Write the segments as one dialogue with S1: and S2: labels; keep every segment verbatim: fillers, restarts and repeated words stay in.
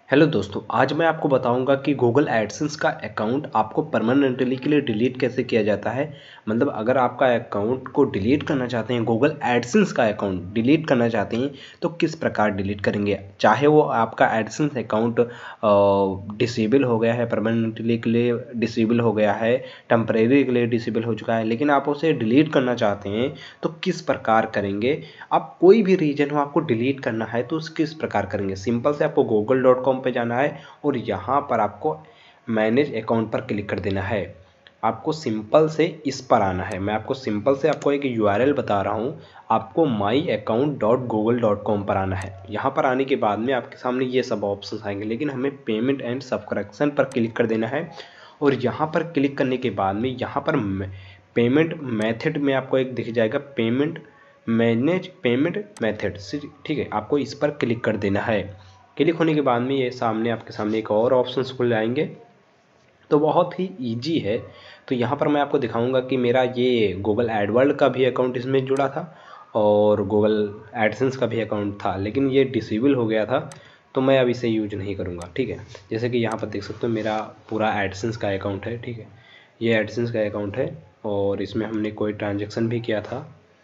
S1: Hello दोस्तों, आज मैं आपको बताऊंगा कि गूगल एडसेंस का अकाउंट आपको परमानेंटली के लिए डिलीट कैसे किया जाता है। मतलब अगर आपका अकाउंट को डिलीट करना चाहते हैं, गूगल एडसेंस का अकाउंट डिलीट करना चाहते हैं तो किस प्रकार डिलीट करेंगे। चाहे वो आपका एडसेंस अकाउंट डिसेबल हो गया है, परमानेंटली के लिए डिसेबल हो गया है, टेम्परेरी के लिए डिसेबल हो चुका है, लेकिन आप उसे डिलीट करना चाहते हैं तो किस प्रकार करेंगे। आप कोई भी रीजन हो आपको डिलीट करना है तो उस किस प्रकार करेंगे। सिंपल से आपको गूगल डॉट कॉम पे जाना है और यहाँ पर आपको मैनेज अकाउंट पर क्लिक कर देना है। आपको सिंपल से इस पर आना है। मैं आपको सिंपल से आपको एक यूआरएल बता रहा हूँ। आपको my account dot Google dot com पर आना है। यहाँ पर आने के बाद में आपके सामने ये सब ऑप्शन आएंगे, लेकिन हमें पेमेंट एंड सब्सक्रिप्शन पर क्लिक कर देना है। और यहाँ पर क्लिक करने के बाद में यहाँ पर पेमेंट मेथड में आपको एक दिख जाएगा, पेमेंट मैनेज पेमेंट मेथड, ठीक है। आपको इस पर क्लिक कर देना है। क्लिक होने के बाद में ये सामने आपके सामने एक और ऑप्शन खुल जाएंगे, तो बहुत ही इजी है। तो यहाँ पर मैं आपको दिखाऊंगा कि मेरा ये गूगल एडवर्ड का भी अकाउंट इसमें जुड़ा था और गूगल एडसेंस का भी अकाउंट था, लेकिन ये डिसेबल हो गया था तो मैं अब इसे यूज नहीं करूँगा, ठीक है। जैसे कि यहाँ पर देख सकते हो मेरा पूरा एडसेंस का अकाउंट है, ठीक है। ये एडसेंस का अकाउंट है और इसमें हमने कोई ट्रांजेक्शन भी किया था,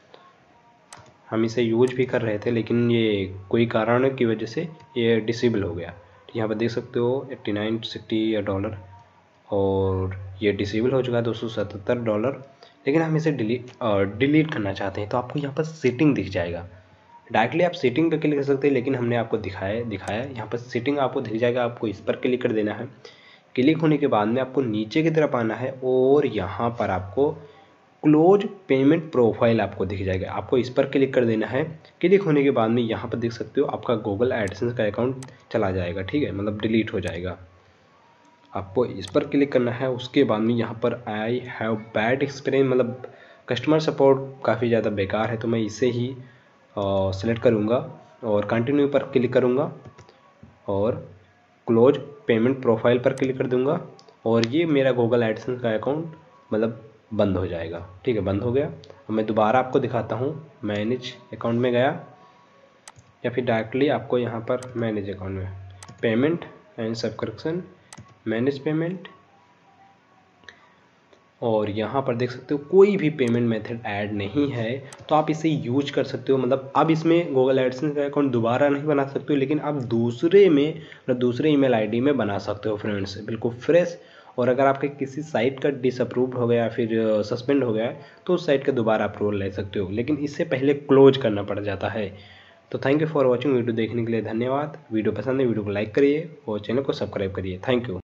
S1: हम इसे यूज भी कर रहे थे, लेकिन ये कोई कारण की वजह से ये डिसेबल हो गया। यहाँ पर देख सकते हो एट्टी नाइन सिक्सटी डॉलर और ये डिसेबल हो चुका है दो सौ सतहत्तर डॉलर। लेकिन हम इसे डिलीट डिलीट करना चाहते हैं तो आपको यहाँ पर सेटिंग दिख जाएगा। डायरेक्टली आप सेटिंग पर क्लिक कर सकते हैं, लेकिन हमने आपको दिखाया दिखाया यहाँ पर सेटिंग आपको दिख जाएगा। आपको इस पर क्लिक कर देना है। क्लिक होने के बाद में आपको नीचे की तरफ आना है और यहाँ पर आपको क्लोज पेमेंट प्रोफाइल आपको दिख जाएगा। आपको इस पर क्लिक कर देना है। क्लिक होने के बाद में यहाँ पर देख सकते हो आपका गूगल एडसेंस का अकाउंट चला जाएगा, ठीक है, मतलब डिलीट हो जाएगा। आपको इस पर क्लिक करना है। उसके बाद में यहाँ पर आई हैव बैड एक्सपीरियंस, मतलब कस्टमर सपोर्ट काफ़ी ज़्यादा बेकार है, तो मैं इसे ही सेलेक्ट करूँगा और कंटिन्यू पर क्लिक करूँगा और क्लोज पेमेंट प्रोफाइल पर क्लिक कर दूँगा और ये मेरा गूगल एडसेंस का अकाउंट मतलब बंद हो जाएगा, ठीक है, बंद हो गया। मैं दोबारा आपको दिखाता हूँ। मैनेज अकाउंट में गया या फिर डायरेक्टली आपको यहाँ पर मैनेज अकाउंट में payment and subscription, manage payment, और यहाँ पर देख सकते हो कोई भी पेमेंट मेथड ऐड नहीं है तो आप इसे यूज कर सकते हो। मतलब अब इसमें गूगल एडसेंस का अकाउंट दोबारा नहीं बना सकते हो, लेकिन आप दूसरे में मतलब दूसरे ईमेल आईडी में बना सकते हो फ्रेंड्स, बिल्कुल फ्रेश। और अगर आपके किसी साइट का डिसअप्रूव्ड हो गया फिर सस्पेंड हो गया तो उस साइट का दोबारा अप्रूवल ले सकते हो, लेकिन इससे पहले क्लोज करना पड़ जाता है। तो thank you for watching. Video देखने के लिए धन्यवाद। वीडियो पसंद है वीडियो को लाइक करिए और चैनल को सब्सक्राइब करिए। Thank you.